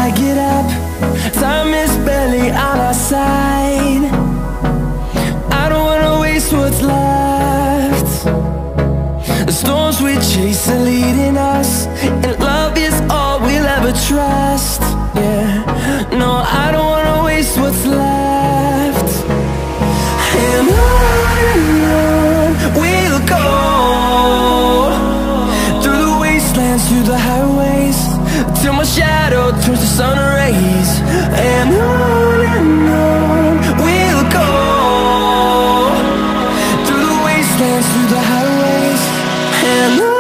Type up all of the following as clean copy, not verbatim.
I get up, time is barely on our side. I don't wanna waste what's left. The storms we chase are leading us, and love is all we'll ever trust. Yeah, no, I don't wanna waste what's left. And on we'll go, through the wastelands, through the highways, till my shadow turns to sun rays. And on we'll go, through the wastelands, through the highways, and on.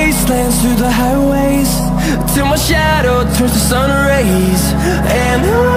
Through the highways, till my shadow turns to sun rays. And